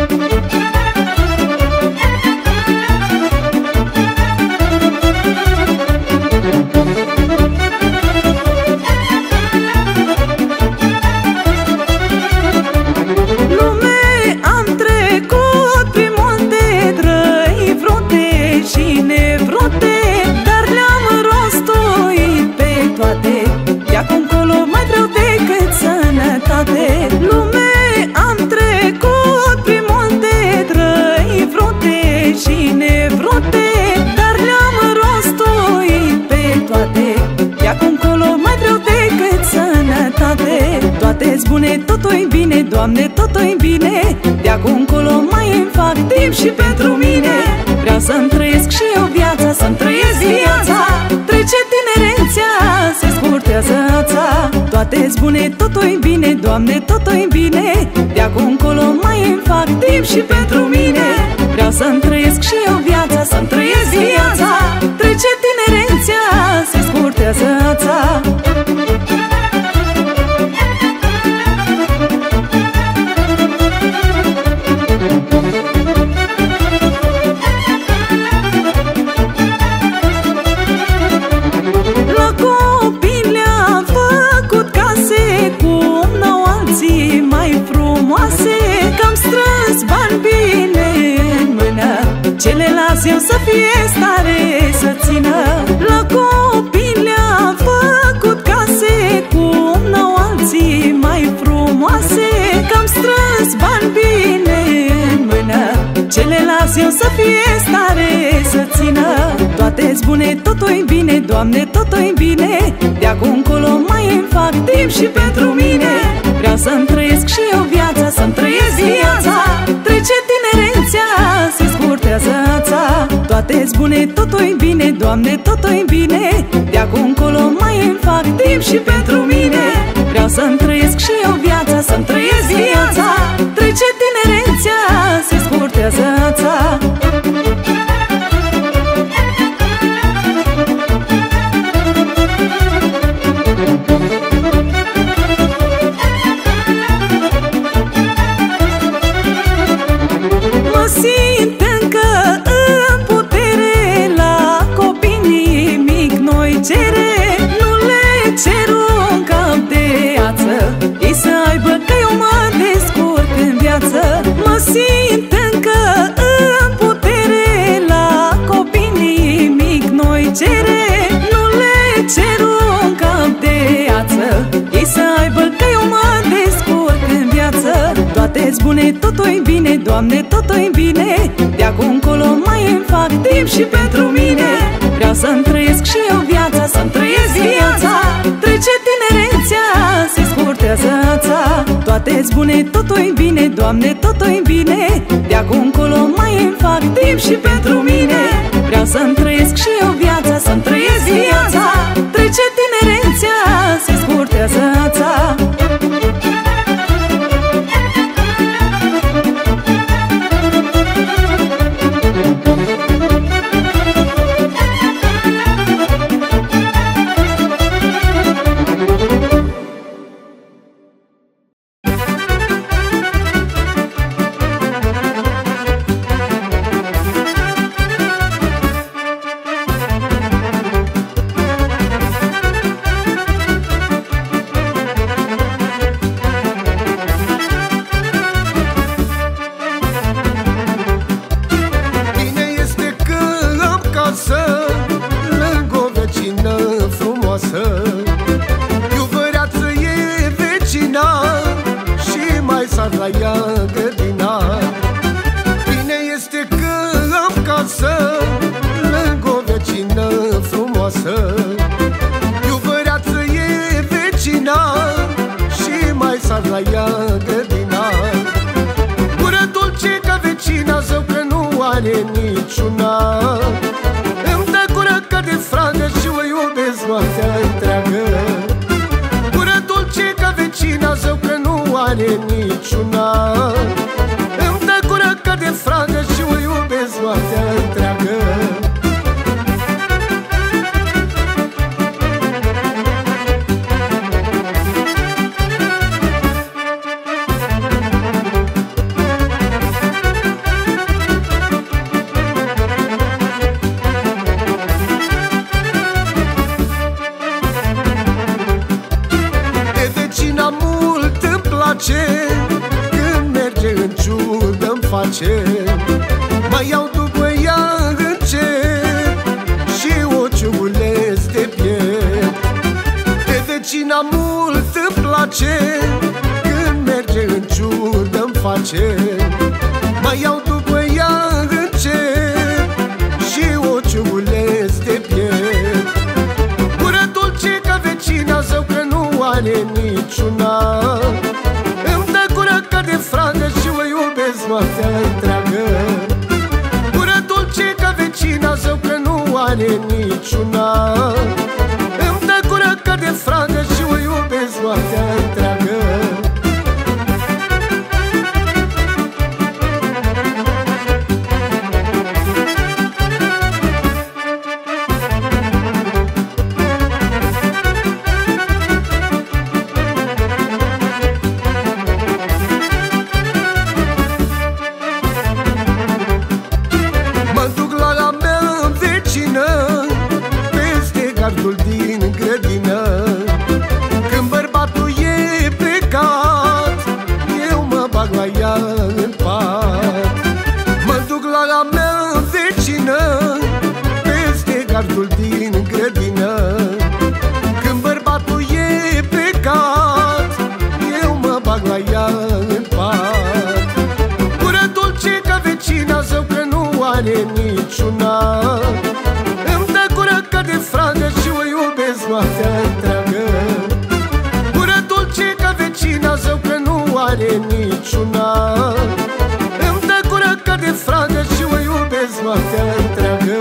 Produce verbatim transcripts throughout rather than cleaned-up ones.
Doamne, totul-i bine, de acum încolo mai îmi fac timp și pentru mine. Vreau să-mi trăiesc și eu viața, să-mi trăiesc viața. Trece tinerețea, se scurtează ața. Toate-s bune, totul-i bine, Doamne, totul-i bine, de acum încolo mai îmi fac timp și pentru mine. Vreau să-mi trăiesc și eu viața, să-mi trăiesc viața. Trece tinerețea, se scurtează ața. Ce le las eu să fie stare să țină. La copii le-a făcut case, cum n-au alții mai frumoase. Că-am strâns bani bine în mână, ce le las eu să fie stare să țină. Toate-s bune, totul-i bine, Doamne, totul-i bine, de acum încolo mai îmi fac timp și pentru mine. Vreau să-mi trăiesc și eu viața, să-mi trăiesc viața. Trece tinerețea, se scurtează ața. Toate-s bune, totul-i bine, Doamne, totul-i bine, de acum încolo mai îmi fac timp și pentru mine. Vreau să-mi trăiesc și eu viața, să-mi trăiesc viața. Trece tinerețea, se scurtează ața. Mă simt încă în putere, la copii nimic noi cere. Nu le cer un cap de ață, ei să aibă că eu mă descurc în viață. Mă simt încă în putere, la copii nimic noi cere. Nu le cer un cap de ață, ei să aibă că eu mă descurc în viață. Toate-s bune, totul-i bine, Doamne, totul-i bine, de acum încolo mai îmi fac timp și pentru mine. Vreau să-mi trăiesc și eu viața, să-mi trăiesc viața. Trece tinerețea, se scurtează ața. Toate-s bune, totul-i bine, Doamne, totul-i bine, de acum încolo mai îmi fac timp și pentru mine. Vreau să-mi trăiesc și eu viața, să-mi trăiesc viața. Trece tinerețea, se scurtează ața. place. Mă iau după ea încet și o ciugulesc de piept. De vecina mult îmi place, când merge în ciudă-mi face. Mă iau după ea încet și o ciugulesc de piept. Gură dulce ca vecina zău, că nu are niciuna. Îmi dă gură ca de fragă și o iubesc noaptea întreagă. Gură dulce ca vecina zău, că nu are niciuna. Îmi dă gură ca de fragă și o iubesc noaptea întreagă. Gardul din grădină, când bărbatul e plecat, eu mă bag la ea în pat. Mă duc la a mea vecină, peste gardul din grădină. Când bărbatul e plecat, eu mă bag la ea în pat. Gură dulce ca vecina zău, că nu are niciuna. De fragă și o iubesc noaptea întreagă. Gură dulce ca vecina zău, că nu are niciuna. Îmi dă gură ca de fragă și o iubesc noaptea întreagă.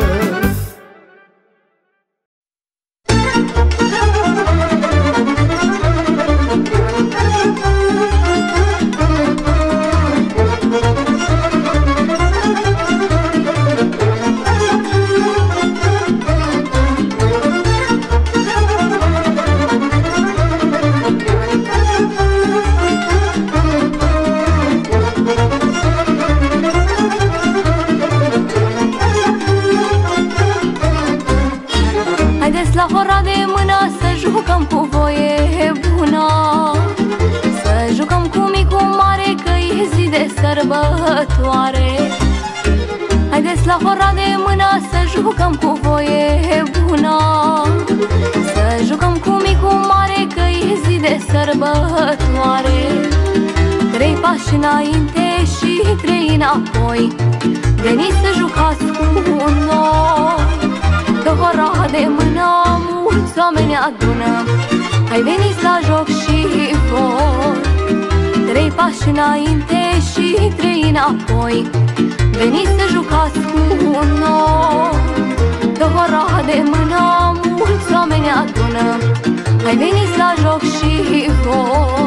La hora de mână să jucăm cu voie bună, să jucăm cu micul mare, că-i zi de sărbătoare. Haideți la hora de mână să jucăm cu voie bună, să jucăm cu micul mare, că-i zi de sărbătoare. Trei pași înainte și trei înapoi, veniți să jucați cu noi. Că hora de mână mulți oameni adună, hai veniți la joc și voi. Trei pași înainte și trei înapoi, veniți să jucați cu noi. Că hora de mână mulți oameni adună, hai veniți la joc și voi.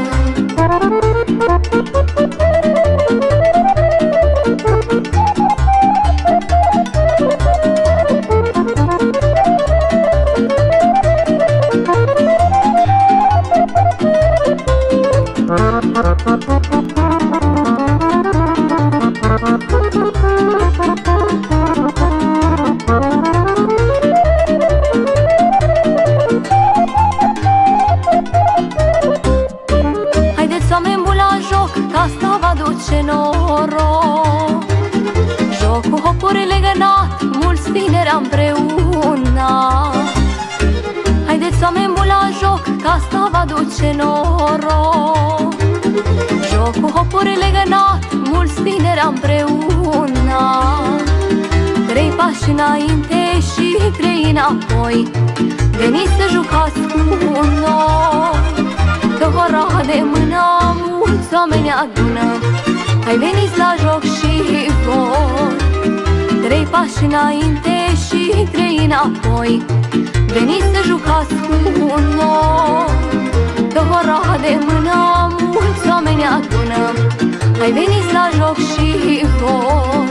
Haideți, oameni buni, la joc, că asta va duce noroc. Joc cu hopuri legănat, mulți tineri împreună. Haideți, oameni buni, la joc, că asta va duce noroc. Joc cu hopuri legănat, mulți tineri împreună. Trei pași înainte și trei înapoi, veniți să jucați cu noi. Că hora de mână mulți oameni adună, hai veniți la joc și voi. Trei pași înainte și trei înapoi, veniți să jucați cu noi. Că hora de mână mulți oameni adună, hai veniți la joc și voi.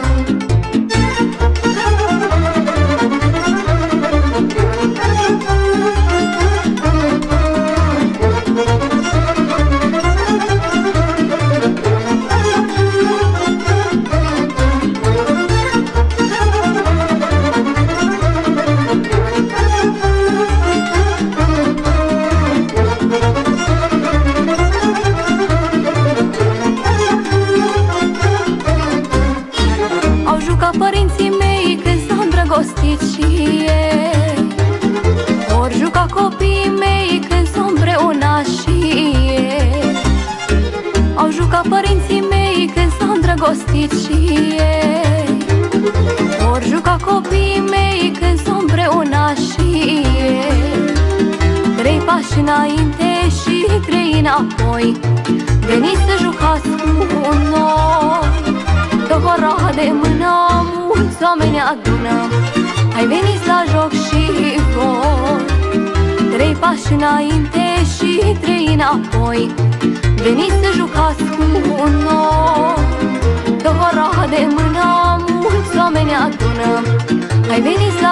îndrăgostiți și ei. Vor juca copiii mei când sunt împreună și ei. Trei pași înainte și trei înapoi, veniți să jucați cu noi. Dă hora de mână, mulți oameni adună, hai veniți la joc și voi. Trei pași înainte și trei înapoi, veniți să jucați cu noi. Dă hora de mână, mulți oameni adună, hai veniți